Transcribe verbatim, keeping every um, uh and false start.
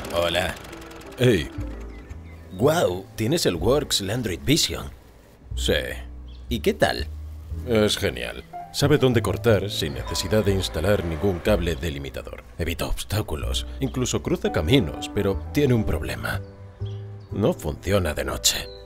Hola. Hey, Wow, tienes el Works Android Vision. sí, ¿Y qué tal? es genial. Sabe dónde cortar sin necesidad de instalar ningún cable delimitador. Evita obstáculos, incluso cruza caminos, pero tiene un problema. No funciona de noche.